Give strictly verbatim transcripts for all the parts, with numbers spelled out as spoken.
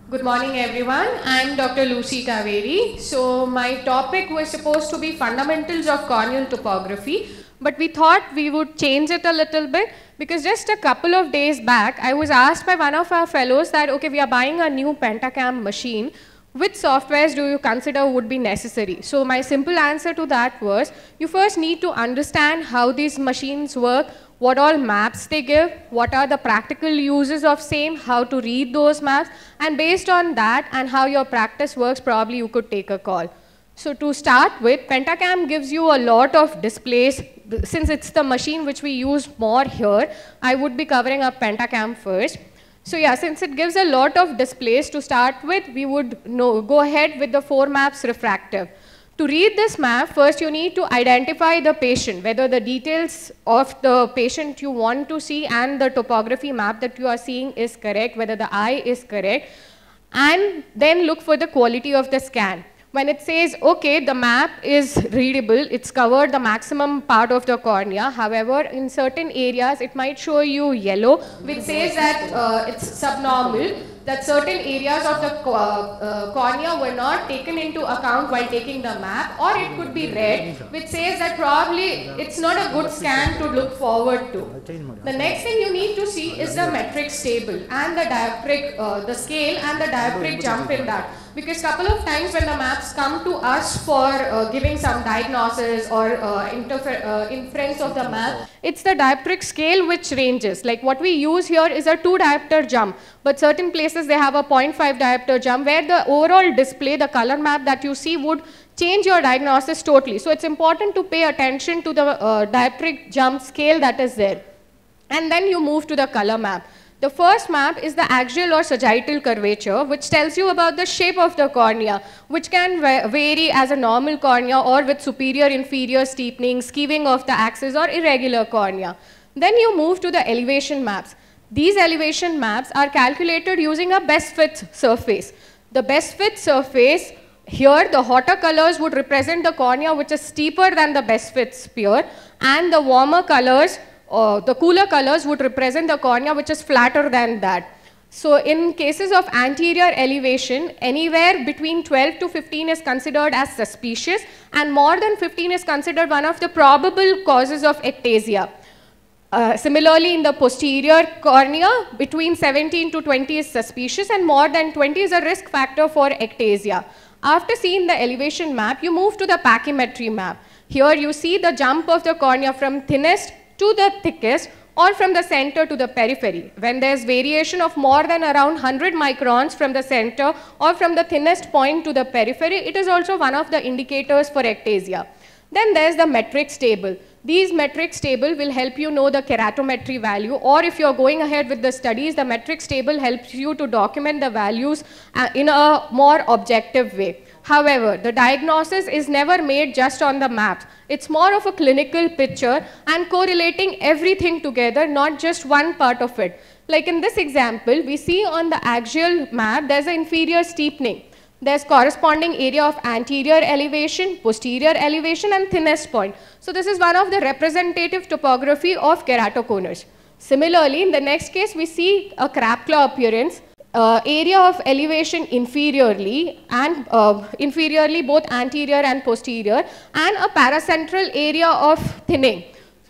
Good morning everyone, I am Doctor Luci Kaweri. So my topic was supposed to be fundamentals of corneal topography, but we thought we would change it a little bit because just a couple of days back I was asked by one of our fellows that okay, we are buying a new Pentacam machine. Which softwares do you consider would be necessary? So my simple answer to that was, you first need to understand how these machines work, what all maps they give, what are the practical uses of same, how to read those maps, and based on that and how your practice works, probably you could take a call. So to start with, Pentacam gives you a lot of displays. Since it's the machine which we use more here, I would be covering up Pentacam first. So yeah, since it gives a lot of displays to start with, we would know, go ahead with the four maps refractive. To read this map, first you need to identify the patient, whether the details of the patient you want to see and the topography map that you are seeing is correct, whether the eye is correct, and then look for the quality of the scan. When it says, okay, the map is readable, it's covered the maximum part of the cornea. However, in certain areas, it might show you yellow, which says that uh, it's subnormal, that certain areas of the co uh, cornea were not taken into account while taking the map, or it could be red, which says that probably it's not a good scan to look forward to. The next thing you need to see is the metrics table and the dioptric, uh, the scale and the dioptric jump in that. Because couple of times when the maps come to us for uh, giving some diagnosis or uh, uh, inference of the map, it's the dioptric scale which ranges. Like what we use here is a two diopter jump, but certain places they have a zero point five diopter jump where the overall display, the color map that you see would change your diagnosis totally. So it's important to pay attention to the uh, dioptric jump scale that is there. And then you move to the color map. The first map is the axial or sagittal curvature, which tells you about the shape of the cornea, which can va vary as a normal cornea or with superior-inferior steepening, skewing of the axis or irregular cornea. Then you move to the elevation maps. These elevation maps are calculated using a best fit surface. The best fit surface, here the hotter colors would represent the cornea which is steeper than the best fit sphere, and the warmer colors Uh, the cooler colors would represent the cornea which is flatter than that. So in cases of anterior elevation, anywhere between twelve to fifteen is considered as suspicious, and more than fifteen is considered one of the probable causes of ectasia. Uh, similarly, in the posterior cornea, between seventeen to twenty is suspicious, and more than twenty is a risk factor for ectasia. After seeing the elevation map, you move to the pachymetry map. Here you see the jump of the cornea from thinnest to the thickest, or from the center to the periphery. When there's variation of more than around one hundred microns from the center or from the thinnest point to the periphery, it is also one of the indicators for ectasia. Then there's the metrics table. These metrics table will help you know the keratometry value, or if you're going ahead with the studies, the metrics table helps you to document the values uh, in a more objective way. However, the diagnosis is never made just on the maps. It's more of a clinical picture and correlating everything together, not just one part of it. Like in this example, we see on the axial map, there's an inferior steepening. There's corresponding area of anterior elevation, posterior elevation, and thinnest point. So this is one of the representative topography of keratoconus. Similarly, in the next case, we see a crab claw appearance. Uh, area of elevation inferiorly and uh, inferiorly both anterior and posterior, and a paracentral area of thinning.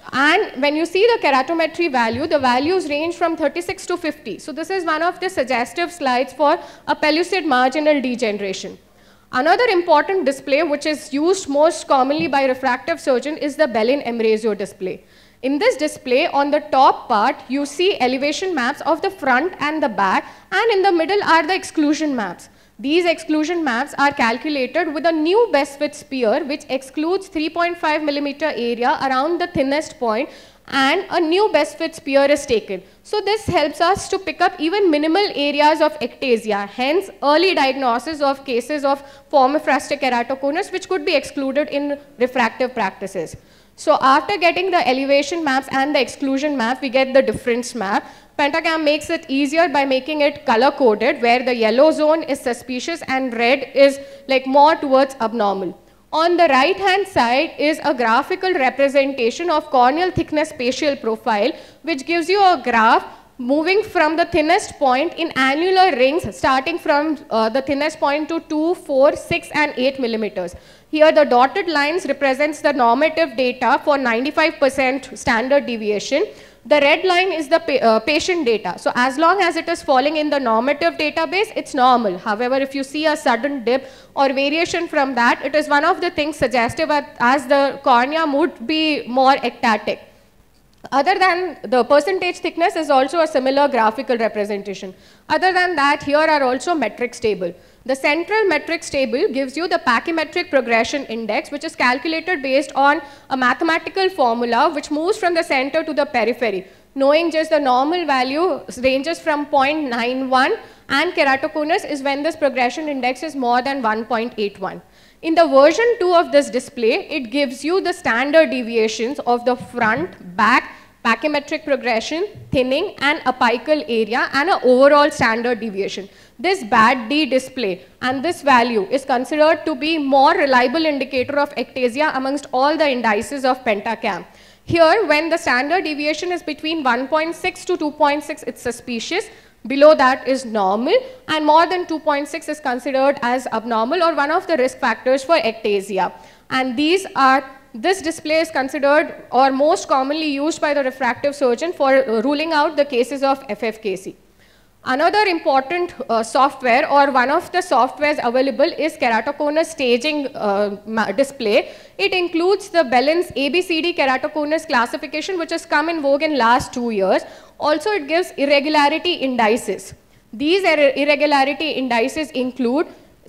And when you see the keratometry value, the values range from thirty-six to fifty. So this is one of the suggestive slides for a pellucid marginal degeneration. Another important display which is used most commonly by refractive surgeon is the Bellin-Embrasio display. In this display, on the top part, you see elevation maps of the front and the back, and in the middle are the exclusion maps. These exclusion maps are calculated with a new best fit sphere which excludes three point five millimeter area around the thinnest point, and a new best fit sphere is taken. So this helps us to pick up even minimal areas of ectasia, hence early diagnosis of cases of formophrastic keratoconus which could be excluded in refractive practices. So after getting the elevation maps and the exclusion map, we get the difference map. Pentacam makes it easier by making it color coded, where the yellow zone is suspicious and red is like more towards abnormal. On the right hand side is a graphical representation of corneal thickness spatial profile, which gives you a graph moving from the thinnest point in annular rings starting from uh, the thinnest point to two, four, six and eight millimeters. Here the dotted lines represents the normative data for ninety-five percent standard deviation. The red line is the pa uh, patient data. So as long as it is falling in the normative database, it's normal. However, if you see a sudden dip or variation from that, it is one of the things suggestive as the cornea would be more ectatic. Other than the percentage thickness is also a similar graphical representation. Other than that, here are also metrics table. The central metrics table gives you the pachymetric progression index, which is calculated based on a mathematical formula which moves from the center to the periphery. Knowing just the normal value ranges from zero point nine one, and keratoconus is when this progression index is more than one point eight one. In the version two of this display, it gives you the standard deviations of the front, back, pachymetric progression, thinning and apical area and an overall standard deviation. This B A D D display and this value is considered to be more reliable indicator of ectasia amongst all the indices of pentacam. Here, when the standard deviation is between one point six to two point six, it's suspicious. Below that is normal, and more than two point six is considered as abnormal or one of the risk factors for ectasia. And these are, this display is considered or most commonly used by the refractive surgeon for uh, ruling out the cases of F F K C. Another important uh, software or one of the softwares available is keratoconus staging uh, display. It includes the Bellin's A B C D keratoconus classification, which has come in vogue in last two years. Also, it gives irregularity indices. These irregularity indices include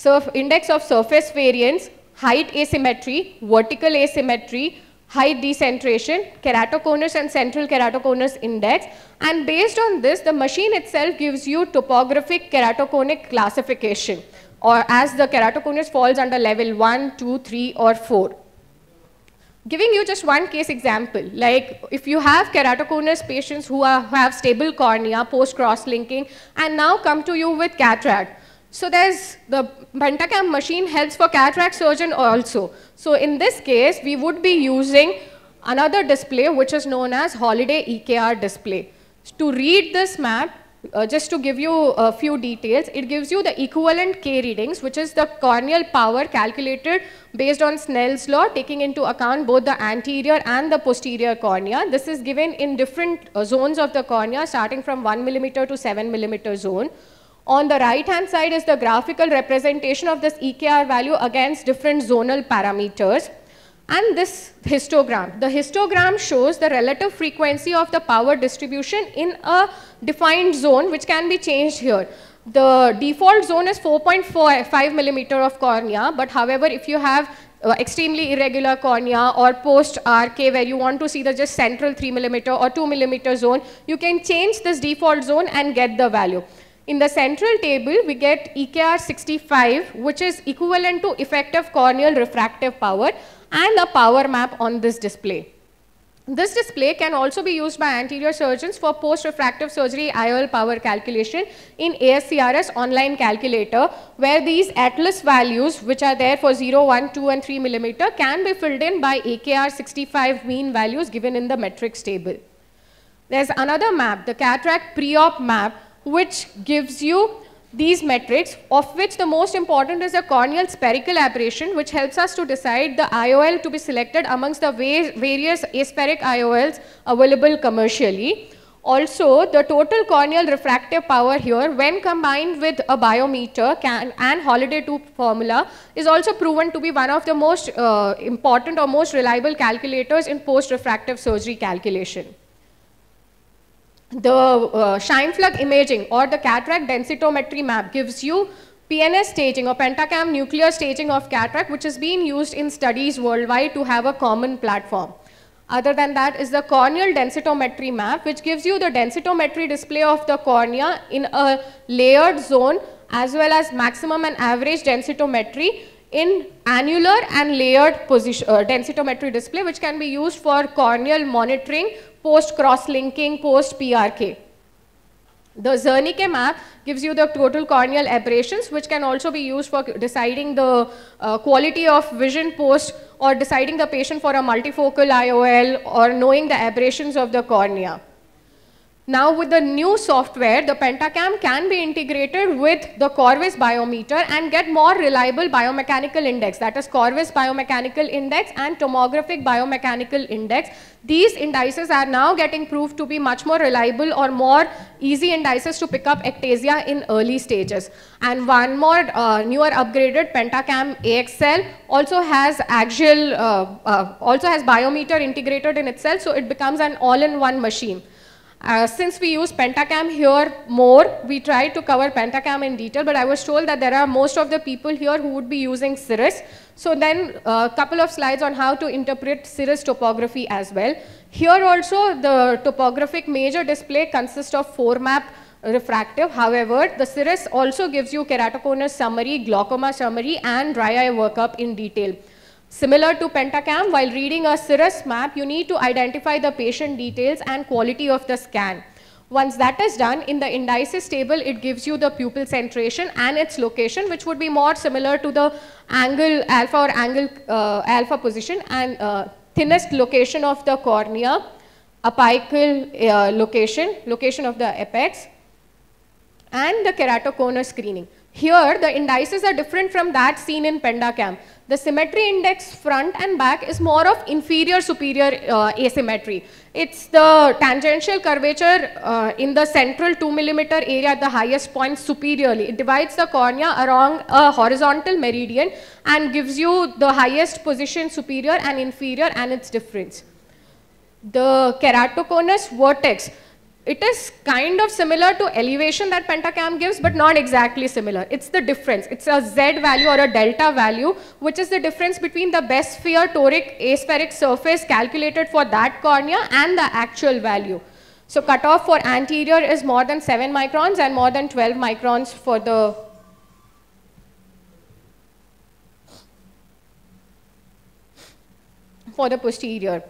index of surface variance, height asymmetry, vertical asymmetry, height decentration, keratoconus and central keratoconus index, and based on this, the machine itself gives you topographic keratoconic classification, or as the keratoconus falls under level one, two, three or four. Giving you just one case example, like if you have keratoconus patients who, are, who have stable cornea post cross-linking and now come to you with cataract. So there's the pentacam machine helps for cataract surgeon also. So in this case, we would be using another display which is known as holiday E K R display. To read this map, uh, just to give you a few details, it gives you the equivalent K readings, which is the corneal power calculated based on Snell's law, taking into account both the anterior and the posterior cornea. This is given in different uh, zones of the cornea, starting from one millimeter to seven millimeter zone. On the right hand side is the graphical representation of this E K R value against different zonal parameters. And this histogram. The histogram shows the relative frequency of the power distribution in a defined zone, which can be changed here. The default zone is four point four five millimeter of cornea, but however, if you have uh, extremely irregular cornea or post R K where you want to see the just central three millimeter or two millimeter zone, you can change this default zone and get the value. In the central table, we get E K R sixty-five, which is equivalent to effective corneal refractive power, and a power map on this display. This display can also be used by anterior surgeons for post-refractive surgery I O L power calculation in A S C R S online calculator, where these atlas values, which are there for zero, one, two and three millimeter, can be filled in by E K R sixty-five mean values given in the metrics table. There's another map, the cataract pre-op map, which gives you these metrics, of which the most important is the corneal spherical aberration, which helps us to decide the I O L to be selected amongst the various aspheric I O Ls available commercially. Also, the total corneal refractive power here, when combined with a biometer can, and Holiday two formula, is also proven to be one of the most uh, important or most reliable calculators in post-refractive surgery calculation. The uh, Scheimpflug imaging or the cataract densitometry map gives you P N S staging or pentacam nuclear staging of cataract, which is being used in studies worldwide to have a common platform. Other than that is the corneal densitometry map, which gives you the densitometry display of the cornea in a layered zone as well as maximum and average densitometry in annular and layered position, uh, densitometry display, which can be used for corneal monitoring post cross-linking, post P R K. The Zernike map gives you the total corneal aberrations, which can also be used for deciding the uh, quality of vision post or deciding the patient for a multifocal I O L or knowing the aberrations of the cornea. Now with the new software, the Pentacam can be integrated with the Corvis biometer and get more reliable biomechanical index, that is Corvis biomechanical index and tomographic biomechanical index. These indices are now getting proved to be much more reliable or more easy indices to pick up ectasia in early stages. And one more uh, newer upgraded Pentacam A X L also has axial, uh, uh, also has biometer integrated in itself, so it becomes an all-in-one machine. Uh, since we use Pentacam here more, we try to cover Pentacam in detail, but I was told that there are most of the people here who would be using Cirrus. So then a uh, couple of slides on how to interpret Cirrus topography as well. Here also the topographic major display consists of four map refractive. However, the Cirrus also gives you keratoconus summary, glaucoma summary and dry eye workup in detail. Similar to Pentacam, while reading a Cirrus map, you need to identify the patient details and quality of the scan. Once that is done, in the indices table, it gives you the pupil centration and its location, which would be more similar to the angle alpha or angle uh, alpha position and uh, thinnest location of the cornea, apical uh, location, location of the apex, and the keratoconus screening. Here, the indices are different from that seen in Pentacam. The symmetry index front and back is more of inferior superior uh, asymmetry. It's the tangential curvature uh, in the central two millimeter area at the highest point superiorly. It divides the cornea along a horizontal meridian and gives you the highest position superior and inferior and its difference. The keratoconus vertex. It is kind of similar to elevation that Pentacam gives, but not exactly similar. It's the difference. It's a Z value or a delta value, which is the difference between the best sphere toric aspheric surface calculated for that cornea and the actual value. So cutoff for anterior is more than seven microns and more than twelve microns for the for the posterior.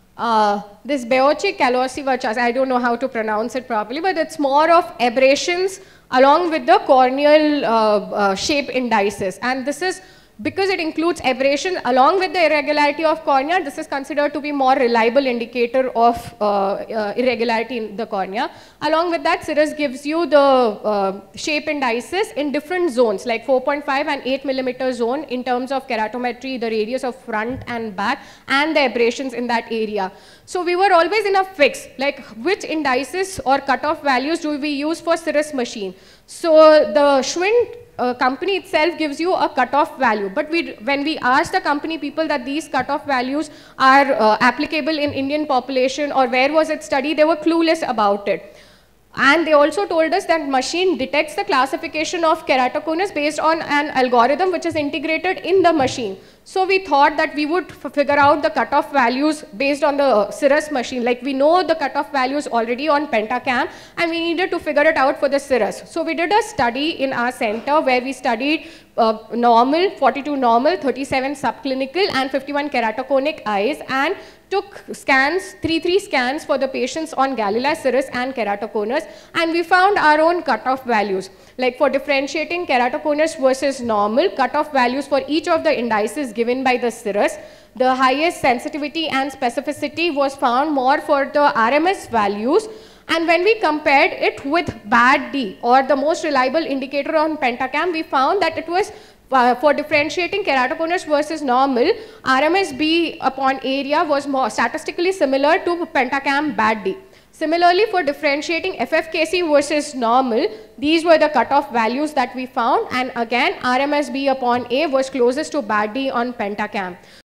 Uh, this Beochi callosivachas, I don't know how to pronounce it properly, but it's more of aberrations along with the corneal uh, uh, shape indices. And this is because it includes aberration along with the irregularity of cornea. This is considered to be more reliable indicator of uh, uh, irregularity in the cornea. Along with that, Cirrus gives you the uh, shape indices in different zones like four point five and eight millimeter zone in terms of keratometry, the radius of front and back, and the aberrations in that area. So we were always in a fix, like which indices or cutoff values do we use for Cirrus machine. So the Schwind Uh, company itself gives you a cutoff value, but we, when we ask the company people that these cutoff values are uh, applicable in Indian population or where was it studied, they were clueless about it. And they also told us that machine detects the classification of keratoconus based on an algorithm which is integrated in the machine. So we thought that we would figure out the cutoff values based on the Cirrus machine. Like we know the cutoff values already on Pentacam and we needed to figure it out for the Cirrus. So we did a study in our center where we studied uh, normal, forty-two normal, thirty-seven subclinical and fifty-one keratoconic eyes and took scans, three three scans for the patients on Galilei, Cirrus and keratoconus, and we found our own cutoff values. Like for differentiating keratoconus versus normal, cutoff values for each of the indices given by the Cirrus. The highest sensitivity and specificity was found more for the R M S values. And when we compared it with bad D or the most reliable indicator on Pentacam, we found that it was Uh, for differentiating keratoconus versus normal, R M S B upon area was more statistically similar to Pentacam bad D. Similarly, for differentiating F F K C versus normal, these were the cutoff values that we found, and again R M S B upon A was closest to bad D on Pentacam.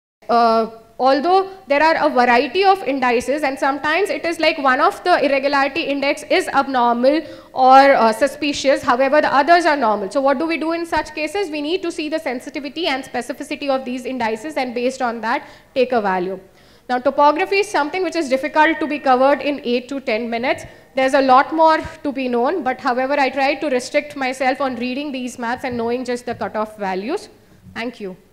Uh, Although there are a variety of indices and sometimes it is like one of the irregularity index is abnormal or uh, suspicious, however the others are normal. So what do we do in such cases? We need to see the sensitivity and specificity of these indices and based on that take a value. Now topography is something which is difficult to be covered in eight to ten minutes. There's a lot more to be known, but however I try to restrict myself on reading these maps and knowing just the cutoff values. Thank you.